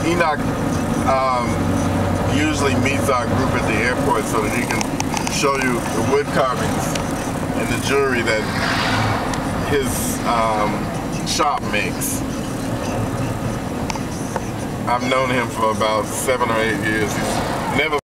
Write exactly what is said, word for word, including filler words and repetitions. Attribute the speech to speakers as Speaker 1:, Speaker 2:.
Speaker 1: Enoch um, usually meets our group at the airport so that he can show you the wood carvings and the jewelry that his um, shop makes. I've known him for about seven or eight years. He's never